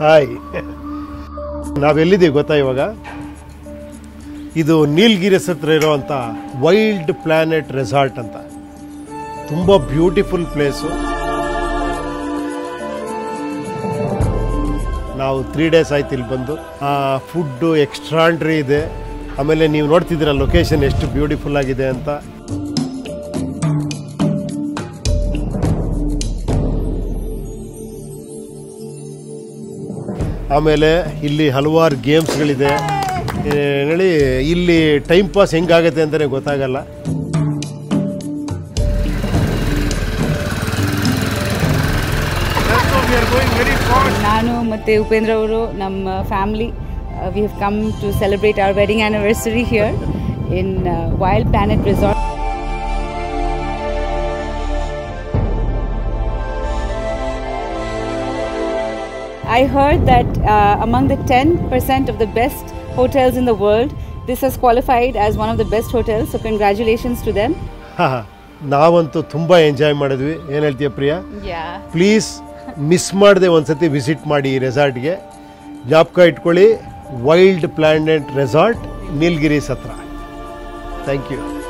Hi, ನಾವೆಲ್ಲಿದ್ದೀವಿ ಗೊತ್ತಾ ಇವಾಗ? ಇದು ನೀಲಗಿರಿಸ್ ಹತ್ರ ಇರೋವಂಥ ವೈಲ್ಡ್ ಪ್ಲಾನೆಟ್ ರೆಸಾರ್ಟ್ ಅಂತ. ತುಂಬ ಬ್ಯೂಟಿಫುಲ್ ಪ್ಲೇಸು. ನಾವು 3 days ಆಯ್ತು ಇಲ್ಲಿ ಬಂದು. ಫುಡ್ಡು ಎಕ್ಸ್ಟ್ರಾಂಡ್ರಿ ಇದೆ. ಆಮೇಲೆ ನೀವು ನೋಡ್ತಿದ್ದೀರ ಲೊಕೇಶನ್ ಎಷ್ಟು ಬ್ಯೂಟಿಫುಲ್ ಆಗಿದೆ ಅಂತ. ಆಮೇಲೆ ಇಲ್ಲಿ ಹಲವಾರು ಗೇಮ್ಸ್ಗಳಿದೆ. ಹೇಳಿ ಇಲ್ಲಿ ಟೈಮ್ ಪಾಸ್ ಹೆಂಗಾಗತ್ತೆ ಅಂತಲೇ ಗೊತ್ತಾಗಲ್ಲ. ನಾನು ಮತ್ತು ಉಪೇಂದ್ರ ಅವರು ನಮ್ಮ family we have come to celebrate our wedding anniversary here in Wild Planet resort. I heard that among the 10% of the best hotels in the world, this has qualified as one of the best hotels. So congratulations to them. ನಾವಂತೂ ತುಂಬ enjoy ಮಾಡಿದ್ವಿ. ಏನು ಹೇಳ್ತೀಯ Priya? Please miss ಮಾಡದೆ ಒಂದ್ಸತಿ visit ಮಾಡಿ ಈ ರೆಸಾರ್ಟ್ಗೆ. ಜ್ಞಾಪಕ ಇಟ್ಕೊಳ್ಳಿ, ವೈಲ್ಡ್ ಪ್ಲಾನೆಟ್ ರೆಸಾರ್ಟ್, ನೀಲಗಿರೀಸ್ ಹತ್ರ. Thank you.